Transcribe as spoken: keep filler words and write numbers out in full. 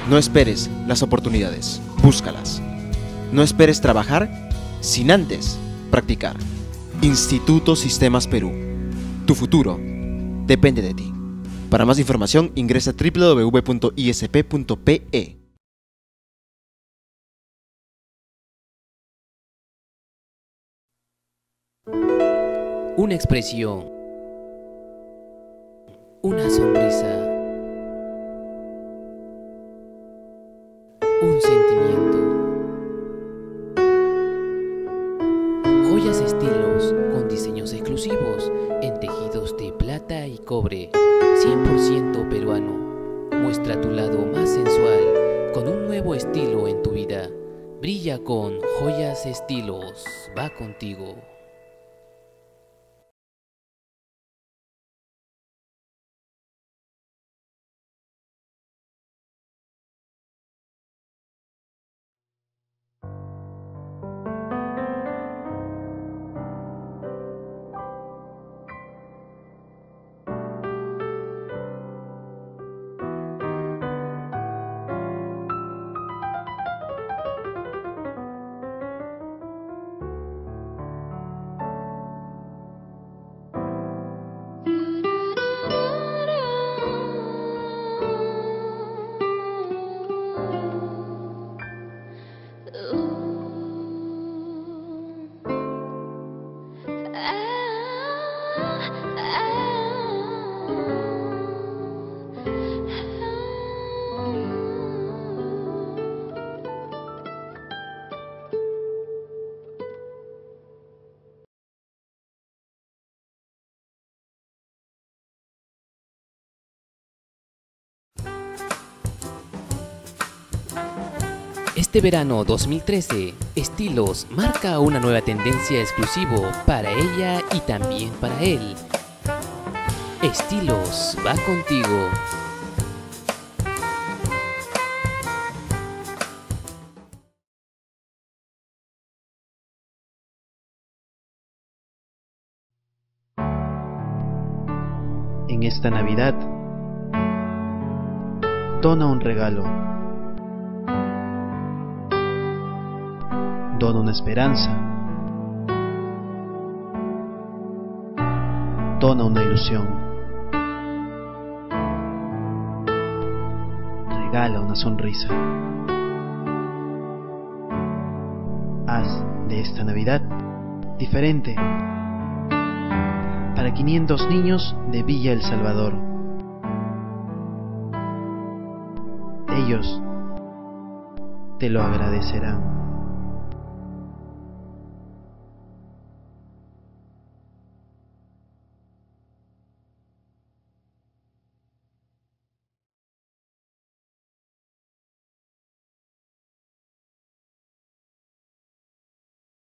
No esperes las oportunidades, búscalas. No esperes trabajar sin antes practicar. Instituto Sistemas Perú. Tu futuro depende de ti. Para más información ingresa a doble u doble u doble u punto i s p punto p e. Una expresión, una sonrisa, un sentimiento. Joyas estilos con diseños exclusivos en tejidos de plata y cobre, cien por ciento peruano. Muestra tu lado más sensual con un nuevo estilo en tu vida. Brilla con Joyas Estilos. Va contigo. Este verano dos mil trece, Estilos marca una nueva tendencia exclusivo para ella y también para él. Estilos va contigo. En esta Navidad, dona un regalo. Dona una esperanza. Dona una ilusión. Regala una sonrisa. Haz de esta Navidad diferente para quinientos niños de Villa El Salvador. Ellos te lo agradecerán.